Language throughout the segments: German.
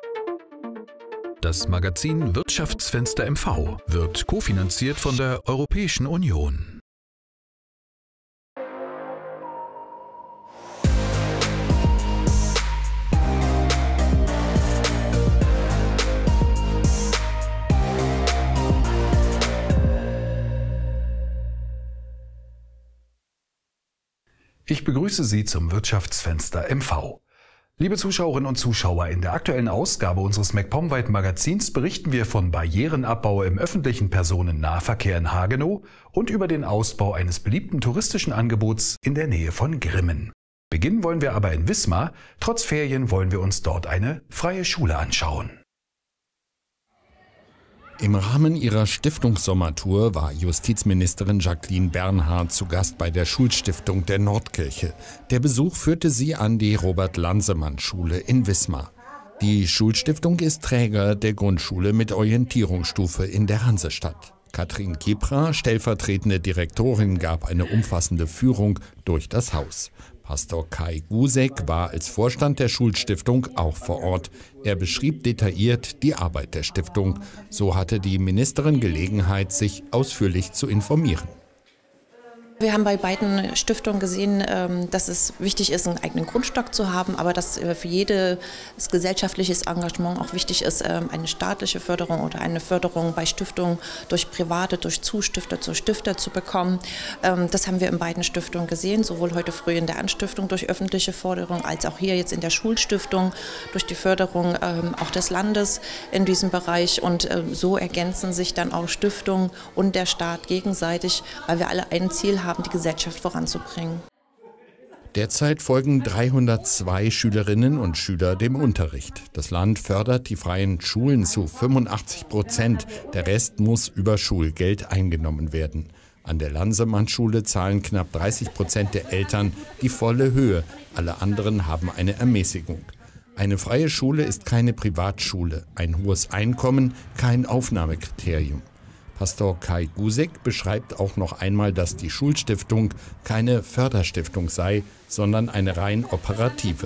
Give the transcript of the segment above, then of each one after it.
Das Magazin Wirtschaftsfenster MV wird kofinanziert von der Europäischen Union. Ich begrüße Sie zum Wirtschaftsfenster MV. Liebe Zuschauerinnen und Zuschauer, in der aktuellen Ausgabe unseres MacPom-Weit-Magazins berichten wir von Barrierenabbau im öffentlichen Personennahverkehr in Hagenow und über den Ausbau eines beliebten touristischen Angebots in der Nähe von Grimmen. Beginnen wollen wir aber in Wismar. Trotz Ferien wollen wir uns dort eine freie Schule anschauen. Im Rahmen ihrer Stiftungssommertour war Justizministerin Jacqueline Bernhard zu Gast bei der Schulstiftung der Nordkirche. Der Besuch führte sie an die Robert-Lansemann-Schule in Wismar. Die Schulstiftung ist Träger der Grundschule mit Orientierungsstufe in der Hansestadt. Katrin Kepra, stellvertretende Direktorin, gab eine umfassende Führung durch das Haus. Pastor Kai Gusek war als Vorstand der Schulstiftung auch vor Ort. Er beschrieb detailliert die Arbeit der Stiftung. So hatte die Ministerin Gelegenheit, sich ausführlich zu informieren. Wir haben bei beiden Stiftungen gesehen, dass es wichtig ist, einen eigenen Grundstock zu haben, aber dass für jedes gesellschaftliches Engagement auch wichtig ist, eine staatliche Förderung oder eine Förderung bei Stiftungen durch Private, durch Zustifter zu Stifter zu bekommen. Das haben wir in beiden Stiftungen gesehen, sowohl heute früh in der Anstiftung durch öffentliche Förderung, als auch hier jetzt in der Schulstiftung durch die Förderung auch des Landes in diesem Bereich. Und so ergänzen sich dann auch Stiftungen und der Staat gegenseitig, weil wir alle ein Ziel haben, die Gesellschaft voranzubringen. Derzeit folgen 302 Schülerinnen und Schüler dem Unterricht. Das Land fördert die freien Schulen zu 85%. Der Rest muss über Schulgeld eingenommen werden. An der Lansemann-Schule zahlen knapp 30% der Eltern die volle Höhe. Alle anderen haben eine Ermäßigung. Eine freie Schule ist keine Privatschule. Ein hohes Einkommen kein Aufnahmekriterium. Pastor Kai Gusek beschreibt auch noch einmal, dass die Schulstiftung keine Förderstiftung sei, sondern eine rein operative.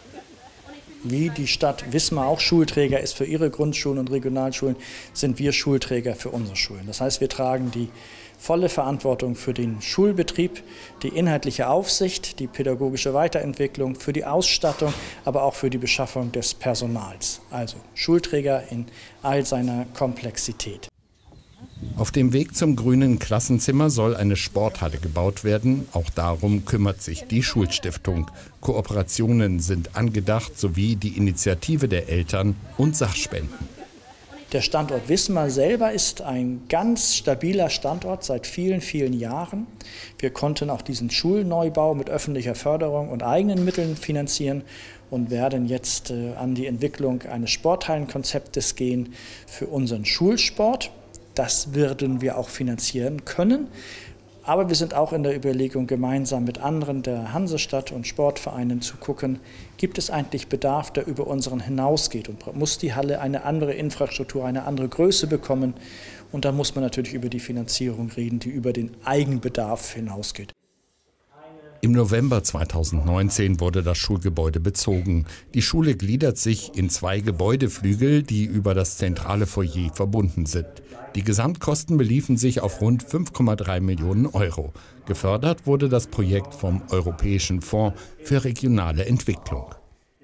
Wie die Stadt Wismar auch Schulträger ist für ihre Grundschulen und Regionalschulen, sind wir Schulträger für unsere Schulen. Das heißt, wir tragen die volle Verantwortung für den Schulbetrieb, die inhaltliche Aufsicht, die pädagogische Weiterentwicklung, für die Ausstattung, aber auch für die Beschaffung des Personals. Also Schulträger in all seiner Komplexität. Auf dem Weg zum grünen Klassenzimmer soll eine Sporthalle gebaut werden. Auch darum kümmert sich die Schulstiftung. Kooperationen sind angedacht, sowie die Initiative der Eltern und Sachspenden. Der Standort Wismar selber ist ein ganz stabiler Standort seit vielen, vielen Jahren. Wir konnten auch diesen Schulneubau mit öffentlicher Förderung und eigenen Mitteln finanzieren und werden jetzt an die Entwicklung eines Sporthallenkonzeptes gehen für unseren Schulsport. Das würden wir auch finanzieren können. Aber wir sind auch in der Überlegung, gemeinsam mit anderen der Hansestadt und Sportvereinen zu gucken, gibt es eigentlich Bedarf, der über unseren hinausgeht und muss die Halle eine andere Infrastruktur, eine andere Größe bekommen. Und dann muss man natürlich über die Finanzierung reden, die über den Eigenbedarf hinausgeht. Im November 2019 wurde das Schulgebäude bezogen. Die Schule gliedert sich in 2 Gebäudeflügel, die über das zentrale Foyer verbunden sind. Die Gesamtkosten beliefen sich auf rund 5,3 Millionen Euro. Gefördert wurde das Projekt vom Europäischen Fonds für regionale Entwicklung.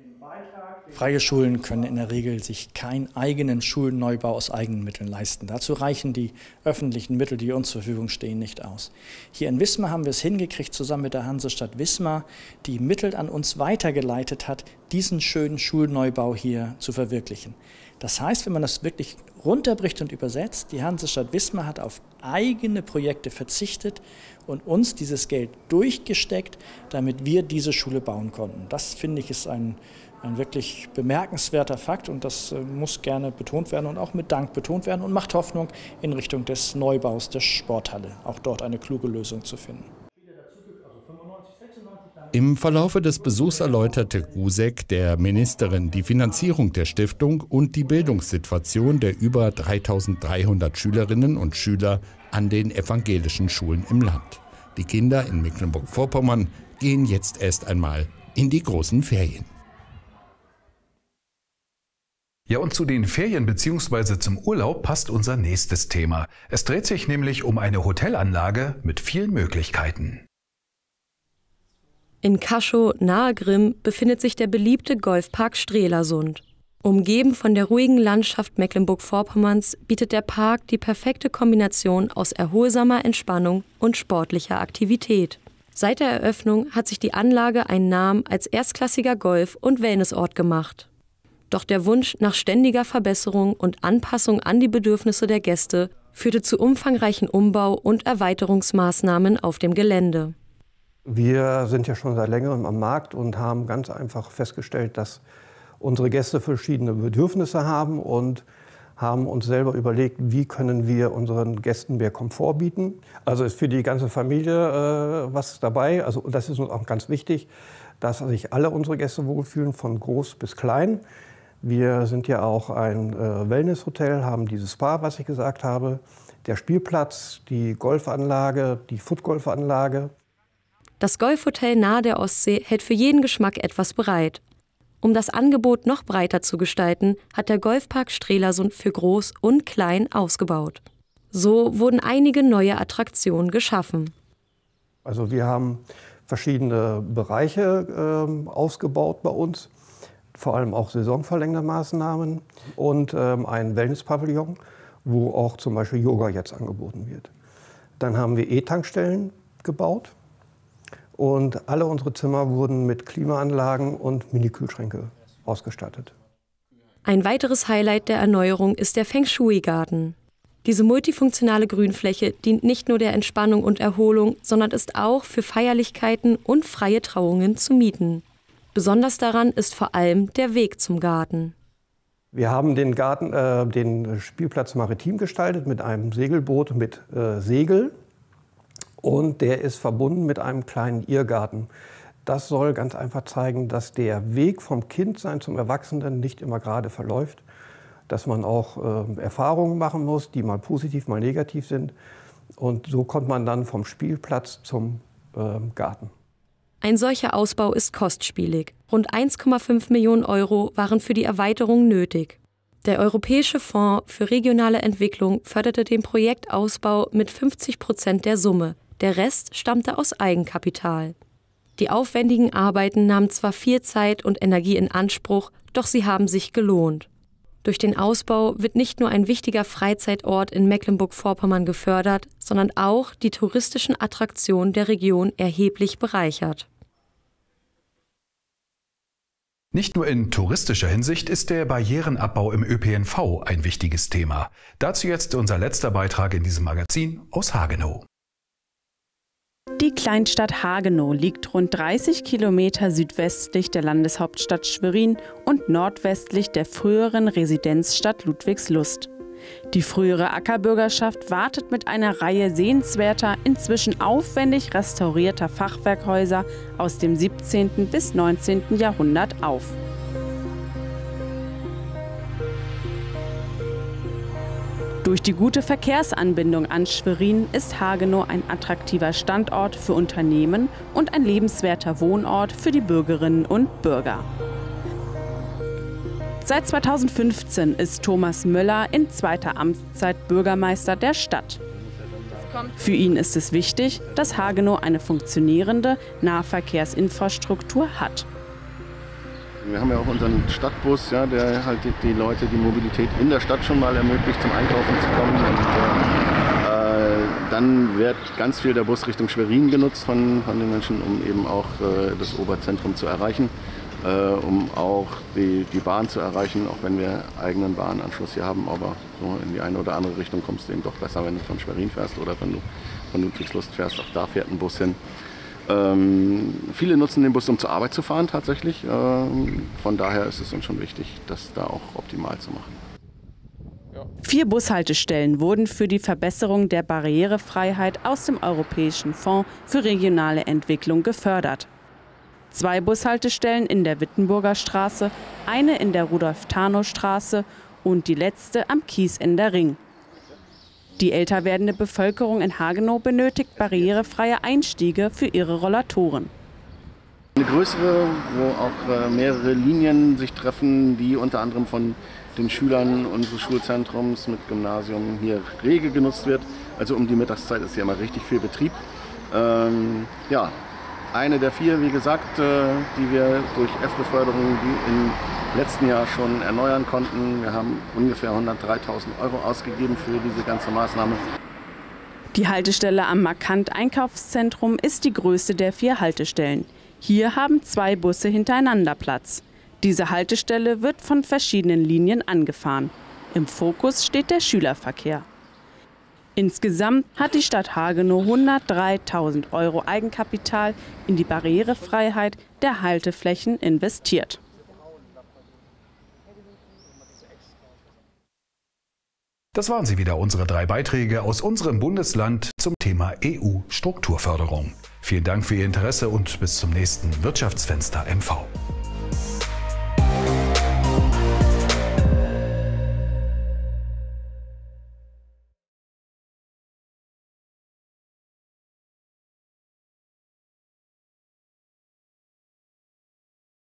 Freie Schulen können in der Regel sich keinen eigenen Schulneubau aus eigenen Mitteln leisten. Dazu reichen die öffentlichen Mittel, die uns zur Verfügung stehen, nicht aus. Hier in Wismar haben wir es hingekriegt, zusammen mit der Hansestadt Wismar, die Mittel an uns weitergeleitet hat, diesen schönen Schulneubau hier zu verwirklichen. Das heißt, wenn man das wirklich runterbricht und übersetzt, die Hansestadt Wismar hat auf eigene Projekte verzichtet und uns dieses Geld durchgesteckt, damit wir diese Schule bauen konnten. Das, finde ich, ist ein wirklich bemerkenswerter Fakt und das muss gerne betont werden und auch mit Dank betont werden und macht Hoffnung in Richtung des Neubaus der Sporthalle, auch dort eine kluge Lösung zu finden. Im Verlaufe des Besuchs erläuterte Gusek der Ministerin die Finanzierung der Stiftung und die Bildungssituation der über 3.300 Schülerinnen und Schüler an den evangelischen Schulen im Land. Die Kinder in Mecklenburg-Vorpommern gehen jetzt erst einmal in die großen Ferien. Ja, und zu den Ferien bzw. zum Urlaub passt unser nächstes Thema. Es dreht sich nämlich um eine Hotelanlage mit vielen Möglichkeiten. In Caschow nahe Grimm befindet sich der beliebte Golfpark Strelasund. Umgeben von der ruhigen Landschaft Mecklenburg-Vorpommerns bietet der Park die perfekte Kombination aus erholsamer Entspannung und sportlicher Aktivität. Seit der Eröffnung hat sich die Anlage einen Namen als erstklassiger Golf- und Wellnessort gemacht. Doch der Wunsch nach ständiger Verbesserung und Anpassung an die Bedürfnisse der Gäste führte zu umfangreichen Umbau- und Erweiterungsmaßnahmen auf dem Gelände. Wir sind ja schon seit längerem am Markt und haben ganz einfach festgestellt, dass unsere Gäste verschiedene Bedürfnisse haben und haben uns selber überlegt, wie können wir unseren Gästen mehr Komfort bieten. Also ist für die ganze Familie was dabei. Also das ist uns auch ganz wichtig, dass sich alle unsere Gäste wohlfühlen, von groß bis klein. Wir sind ja auch ein Wellnesshotel, haben dieses Spa, was ich gesagt habe, der Spielplatz, die Golfanlage, die Footgolfanlage. Das Golfhotel nahe der Ostsee hält für jeden Geschmack etwas bereit. Um das Angebot noch breiter zu gestalten, hat der Golfpark Strelasund für Groß und Klein ausgebaut. So wurden einige neue Attraktionen geschaffen. Also wir haben verschiedene Bereiche ausgebaut bei uns, vor allem auch saisonverlängernde Maßnahmen und ein Wellness-Pavillon, wo auch zum Beispiel Yoga jetzt angeboten wird. Dann haben wir E-Tankstellen gebaut und alle unsere Zimmer wurden mit Klimaanlagen und Mini-Kühlschränke ausgestattet. Ein weiteres Highlight der Erneuerung ist der Feng Shui-Garten. Diese multifunktionale Grünfläche dient nicht nur der Entspannung und Erholung, sondern ist auch für Feierlichkeiten und freie Trauungen zu mieten. Besonders daran ist vor allem der Weg zum Garten. Wir haben den Spielplatz maritim gestaltet mit einem Segelboot mit Segel. Und der ist verbunden mit einem kleinen Irrgarten. Das soll ganz einfach zeigen, dass der Weg vom Kindsein zum Erwachsenen nicht immer gerade verläuft. Dass man auch Erfahrungen machen muss, die mal positiv, mal negativ sind. Und so kommt man dann vom Spielplatz zum Garten. Ein solcher Ausbau ist kostspielig. Rund 1,5 Millionen Euro waren für die Erweiterung nötig. Der Europäische Fonds für regionale Entwicklung förderte den Projektausbau mit 50% der Summe. Der Rest stammte aus Eigenkapital. Die aufwendigen Arbeiten nahmen zwar viel Zeit und Energie in Anspruch, doch sie haben sich gelohnt. Durch den Ausbau wird nicht nur ein wichtiger Freizeitort in Mecklenburg-Vorpommern gefördert, sondern auch die touristischen Attraktionen der Region erheblich bereichert. Nicht nur in touristischer Hinsicht ist der Barrierenabbau im ÖPNV ein wichtiges Thema. Dazu jetzt unser letzter Beitrag in diesem Magazin aus Hagenow. Die Kleinstadt Hagenow liegt rund 30 Kilometer südwestlich der Landeshauptstadt Schwerin und nordwestlich der früheren Residenzstadt Ludwigslust. Die frühere Ackerbürgerschaft wartet mit einer Reihe sehenswerter, inzwischen aufwendig restaurierter Fachwerkhäuser aus dem 17. bis 19. Jahrhundert auf. Durch die gute Verkehrsanbindung an Schwerin ist Hagenow ein attraktiver Standort für Unternehmen und ein lebenswerter Wohnort für die Bürgerinnen und Bürger. Seit 2015 ist Thomas Möller in zweiter Amtszeit Bürgermeister der Stadt. Für ihn ist es wichtig, dass Hagenow eine funktionierende Nahverkehrsinfrastruktur hat. Wir haben ja auch unseren Stadtbus, ja, der halt die Leute die Mobilität in der Stadt schon mal ermöglicht, zum Einkaufen zu kommen. Und dann wird ganz viel der Bus Richtung Schwerin genutzt von den Menschen, um eben auch das Oberzentrum zu erreichen, um auch die Bahn zu erreichen, auch wenn wir eigenen Bahnanschluss hier haben. Aber so in die eine oder andere Richtung kommst du eben doch besser, wenn du von Schwerin fährst oder wenn du von Ludwigslust fährst. Auch da fährt ein Bus hin. Viele nutzen den Bus, um zur Arbeit zu fahren tatsächlich. Von daher ist es uns schon wichtig, das da auch optimal zu machen. 4 Bushaltestellen wurden für die Verbesserung der Barrierefreiheit aus dem Europäischen Fonds für regionale Entwicklung gefördert. 2 Bushaltestellen in der Wittenburger Straße, eine in der Rudolf-Tarnow-Straße und die letzte am Kiesender Ring. Die älter werdende Bevölkerung in Hagenow benötigt barrierefreie Einstiege für ihre Rollatoren. Eine größere, wo auch mehrere Linien sich treffen, die unter anderem von den Schülern unseres Schulzentrums mit Gymnasium hier rege genutzt wird. Also um die Mittagszeit ist hier immer richtig viel Betrieb. Ja, eine der 4, wie gesagt, die wir durch EFRE-Förderung im letzten Jahr schon erneuern konnten. Wir haben ungefähr 103.000 € ausgegeben für diese ganze Maßnahme. Die Haltestelle am Markant-Einkaufszentrum ist die größte der 4 Haltestellen. Hier haben 2 Busse hintereinander Platz. Diese Haltestelle wird von verschiedenen Linien angefahren. Im Fokus steht der Schülerverkehr. Insgesamt hat die Stadt Hagenow 103.000 € Eigenkapital in die Barrierefreiheit der Halteflächen investiert. Das waren sie wieder, unsere 3 Beiträge aus unserem Bundesland zum Thema EU-Strukturförderung. Vielen Dank für Ihr Interesse und bis zum nächsten Wirtschaftsfenster MV.